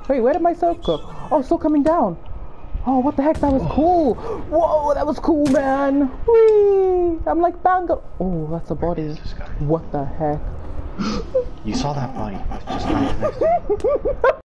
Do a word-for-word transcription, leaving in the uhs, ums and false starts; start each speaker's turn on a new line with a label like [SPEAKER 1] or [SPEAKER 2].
[SPEAKER 1] Wait, where did my soap go? Oh, it's still coming down. Oh, what the heck? That was cool. Whoa, that was cool, man. Whee! I'm like Bango. Oh, that's a body. What the heck?
[SPEAKER 2] You saw that body. Just right next to you.